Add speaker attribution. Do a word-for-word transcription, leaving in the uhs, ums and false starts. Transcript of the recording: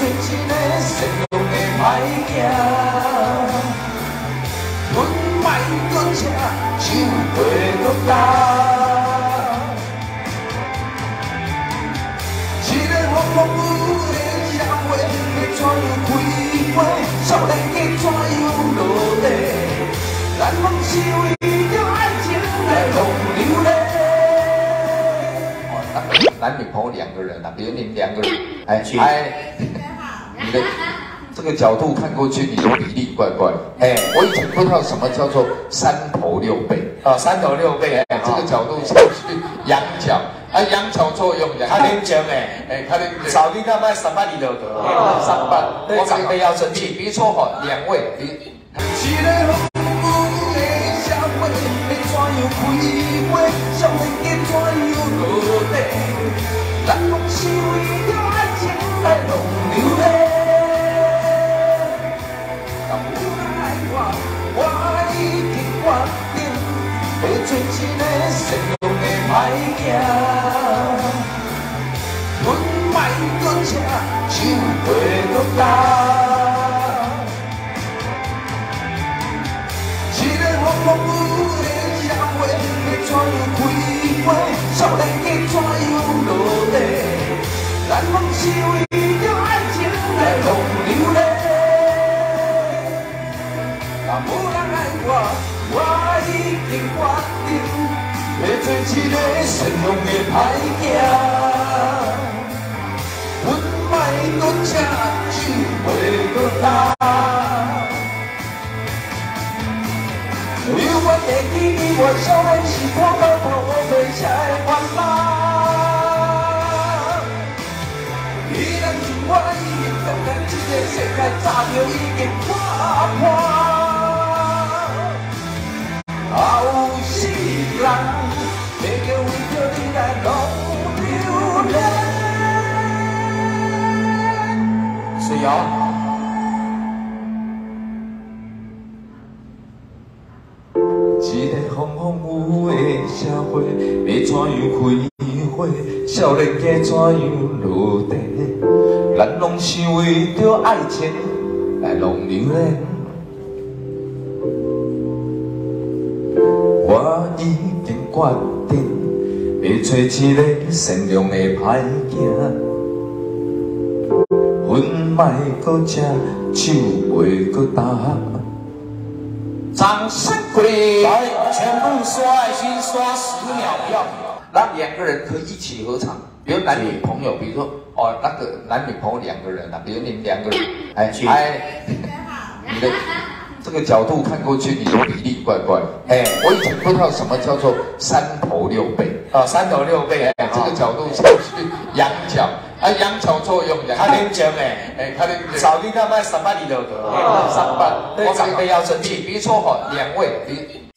Speaker 1: 一个善良的歹囝，阮莫搁吃酒杯搁干。一个风风雨雨的社会，要怎样开花？少年家怎样落地？咱拢是为着爱情来浪流泪。 男女朋友两个人啊，比如你们两个人，哎哎，你的这个角度看过去，你的比例怪怪。哎，我以前不知道什么叫做三头六臂啊，三头六臂，哎，这个角度上去仰角，啊，仰角作用的。
Speaker 2: 他能讲哎，
Speaker 1: 哎，他能
Speaker 2: 少你干嘛三百二就得，
Speaker 1: 三百，
Speaker 2: 我长辈要生气。
Speaker 1: 比如说哈，两位，你。一个风雨的社会，要怎样开花？少年家怎样落地？ 咱拢是为着爱情来浪流泪，但无奈我，我已经决定要做一个善良的歹囝，阮莫搁吃酒杯搁干。一个风风雨雨的社会，要怎样开花？少年家怎样落？ 咱拢是为着爱情来浪流泪，但无人爱我，我已经决定要做一个善良的歹囝。阮莫搁吃酒杯搁干，犹原会记起我少年时看到无袂舍的烦恼。 我已经感觉这个世界早就已经破破，后世人要叫为着你来浪流泪。是哦。一个风风雨雨的社会，要怎样开花？少年家怎样落地？ 咱拢是为着爱情来浪流泪，我已经决定要做一个善良的歹囝，阮莫搁吃酒杯搁干。掌声鼓励！
Speaker 2: 全部刷爱心，刷十秒票。
Speaker 1: 那两个人可以一起合唱，比如男女朋友，比如说哦，那个男女朋友两个人啊，比如你们两个人，哎哎，你的这个角度看过去，你的比例怪怪。哎，我以前不知道什么叫做三头六臂
Speaker 2: 啊，三头六臂，
Speaker 1: 哎，这个角度上去仰角，啊，仰角作用的。
Speaker 2: 他能讲哎，
Speaker 1: 哎，他能
Speaker 2: 少你干嘛三百二就得，
Speaker 1: 三百，
Speaker 2: 我长辈要生气。
Speaker 1: 比如说哈，两位，你。